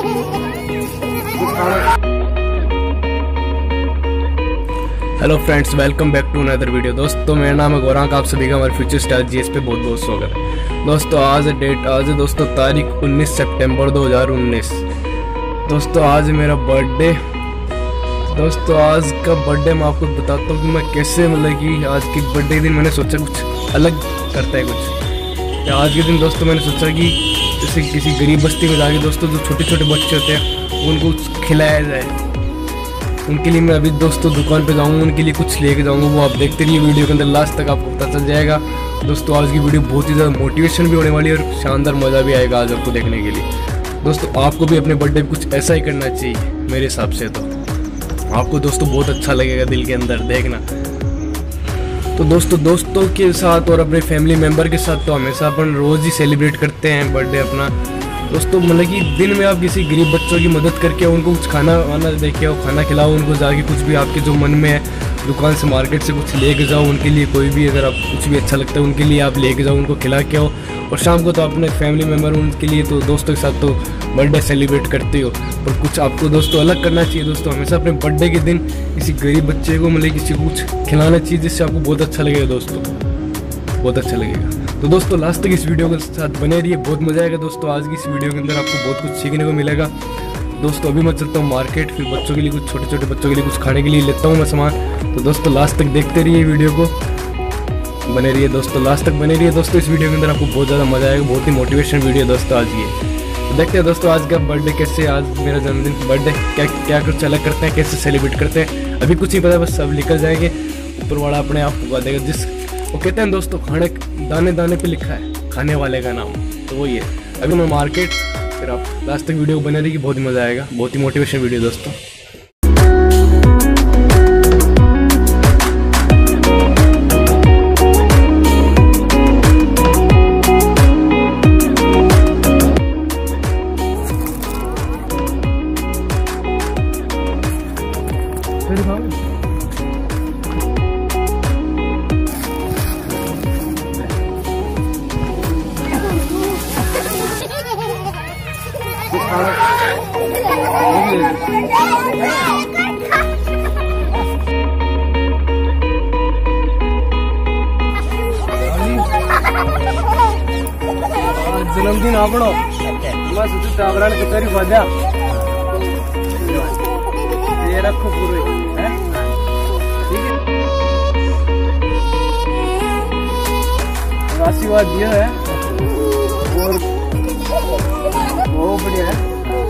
Hello friends, welcome back to another video. दोस्तों मेरा नाम है गौरांग, आप सभी का हमारे फ्यूचर स्टार जीएस पे बहुत बहुत स्वागत है। दोस्तों आज है दोस्तों तारीख 19 सितंबर 2019। दोस्तों आज मेरा बर्थडे। दोस्तों आज का बर्थडे मैं आपको बताता हूँ कि मैं कैसे, मतलब कि आज के बर्थडे दिन मैंने सोचा कुछ अलग करता है कुछ। आज के दिन दोस्तों मैंने सोचा कि जैसे किसी गरीब बस्ती में जाके दोस्तों जो छोटे छोटे बच्चे होते हैं उनको कुछ खिलाया जाए। उनके लिए मैं अभी दोस्तों दुकान पे जाऊँगा, उनके लिए कुछ लेके जाऊँगा। वो आप देखते रहिए वीडियो के अंदर, लास्ट तक आपको पता चल जाएगा। दोस्तों आज की वीडियो बहुत ही ज़्यादा मोटिवेशन भी होने वाली है और शानदार मज़ा भी आएगा आज आपको देखने के लिए। दोस्तों आपको भी अपने बर्थडे पे कुछ ऐसा ही करना चाहिए मेरे हिसाब से, तो आपको दोस्तों बहुत अच्छा लगेगा दिल के अंदर देखना। तो दोस्तों के साथ और अपने फैमिली मेम्बर के साथ तो हमेशा अपन रोज़ ही सेलिब्रेट करते हैं बर्थडे अपना। दोस्तों मतलब कि दिन में आप किसी गरीब बच्चों की मदद करके उनको कुछ खाना वाना देके आओ, खाना खिलाओ उनको, जाके कुछ भी आपके जो मन में है दुकान से मार्केट से कुछ लेके जाओ उनके लिए। कोई भी अगर आप कुछ भी अच्छा लगता है उनके लिए आप लेके जाओ, उनको खिला के आओ। और शाम को तो अपने फैमिली मेम्बर उनके लिए तो दोस्तों के साथ तो बर्थडे सेलिब्रेट करते हो, पर कुछ आपको दोस्तों अलग करना चाहिए। दोस्तों हमेशा अपने बर्थडे के दिन किसी गरीब बच्चे को मतलब किसी को कुछ खिलाना चाहिए, जिससे आपको बहुत अच्छा लगेगा दोस्तों, बहुत अच्छा लगेगा। तो दोस्तों लास्ट तक इस वीडियो के साथ बने रहिए, बहुत मजा आएगा। दोस्तों आज की इस वीडियो के अंदर आपको बहुत कुछ सीखने को मिलेगा। दोस्तों अभी मैं चलता हूँ मार्केट, फिर बच्चों के लिए कुछ छोटे छोटे बच्चों के लिए कुछ खाने के लिए लेता हूँ मैं सामान। तो दोस्तों लास्ट तक देखते रहिए वीडियो को, बने रहिए दोस्तों, लास्ट तक बने रहिए दोस्तों। इस वीडियो के अंदर आपको बहुत ज़्यादा मजा आएगा, बहुत ही मोटिवेशन वीडियो दोस्तों आज ये। तो देखते हैं दोस्तों आज का बर्थडे कैसे, आज मेरा जन्मदिन बर्थडे क्या कुछ अलग करते हैं, कैसे सेलिब्रेट करते हैं, अभी कुछ नहीं पता, बस सब निकल जाएंगे, ऊपर वाला अपने आप पुगा देगा। जिस वो कहते हैं दोस्तों खाने दाने दाने पे लिखा है खाने वाले का नाम, तो वही है। अभी मैं मार्केट, फिर आप लास्ट तक वीडियो को बने रहिए, बहुत ही मज़ा आएगा, बहुत ही मोटिवेशन वीडियो दोस्तों। जन्मदिन आपनो मैं सोचू टावरा कचहरी बाजा ये रखो पूरे है, ठीक है। आशीर्वाद दिया है और बहुत बढ़िया है।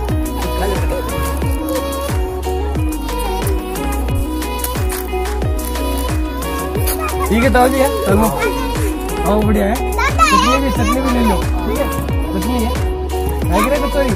ठीक है ताऊ जी है, बहुत बढ़िया है। चटनी भी ले लो, ठीक है, चटनी है कचौरी।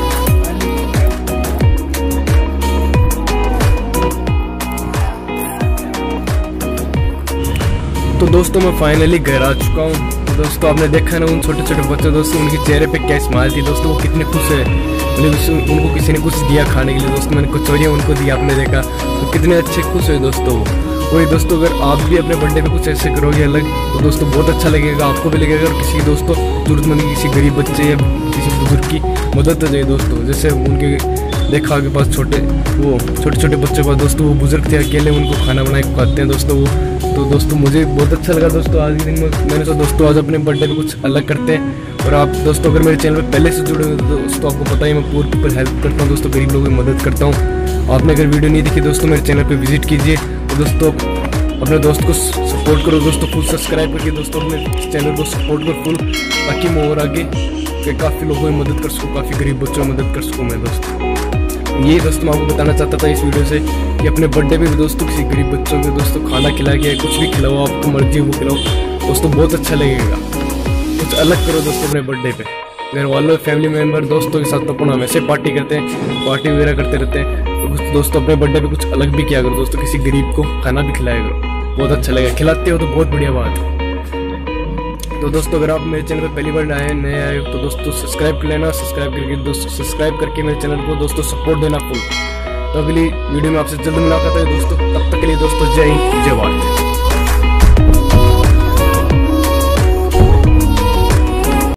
तो दोस्तों मैं फाइनली घर आ चुका हूँ। तो दोस्तों आपने देखा ना उन छोटे छोटे बच्चे दोस्तों, उनके चेहरे पे क्या स्माइल थी दोस्तों, वो कितने खुश है। मतलब उनको किसी ने कुछ दिया खाने के लिए दोस्तों, मैंने कचौरियाँ उनको दी, आपने देखा तो कितने अच्छे खुश हुए दोस्तों। वही दोस्तों अगर आप भी अपने बर्थडे पे कुछ ऐसे करोगे अलग, तो दोस्तों बहुत अच्छा लगेगा, आपको भी लगेगा। और किसी दोस्तों जरूरतमंद किसी गरीब बच्चे या किसी बुजुर्ग की मदद हो जाए दोस्तों, जैसे उनके देखा आपके पास छोटे छोटे बच्चों के पास दोस्तों वो बुजुर्ग थे अकेले, उनको खाना बना के खाते हैं दोस्तों वो। तो दोस्तों मुझे बहुत अच्छा लगा दोस्तों आज के दिन में, मैंने सोचा दोस्तों आज अपने बर्थडे पे कुछ अलग करते हैं। और आप दोस्तों अगर मेरे चैनल पे पहले से जुड़े हुए तो दोस्तों आपको पता ही मैं पूरे पीपल हेल्प करता हूँ दोस्तों, गरीब लोगों की मदद करता हूँ। आपने अगर वीडियो नहीं देखी दोस्तों मेरे चैनल पे विजिट कीजिए। तो दोस्तों अपने दोस्त को सपोर्ट करो दोस्तों, फुल सब्सक्राइब करके दोस्तों अपने चैनल को सपोर्ट करो फुल, ताकि मैं और आगे काफ़ी लोगों की मदद कर सकूँ, काफ़ी गरीब बच्चों की मदद कर सकूँ मैं दोस्तों। ये दोस्तों मैं आपको बताना चाहता था इस वीडियो से कि अपने बर्थडे पे भी दोस्तों किसी गरीब बच्चों को दोस्तों खाना खिला के कुछ भी खिलाओ, आपको मर्जी वो खिलाओ दोस्तों, बहुत अच्छा लगेगा। कुछ अलग करो दोस्तों अपने बर्थडे पे। घर वालों फैमिली मेम्बर दोस्तों के साथ तो अपन हमेशा पार्टी करते हैं, पार्टी वगैरह करते रहते हैं। तो कुछ दोस्तों अपने बर्थडे पे कुछ अलग भी किया करो दोस्तों, किसी गरीब को खाना भी खिलाया करो, बहुत अच्छा लगेगा। खिलाते हो तो बहुत बढ़िया बात है। तो दोस्तों अगर आप मेरे चैनल पर पहली बार नए आए हो तो दोस्तों सब्सक्राइब कर लेना, सब्सक्राइब करके मेरे चैनल को दोस्तों सपोर्ट देना फुल। तो अगली वीडियो में आपसे जल्द मुलाकात है दोस्तों, तब तक के लिए दोस्तों जय हिंद जय भारत।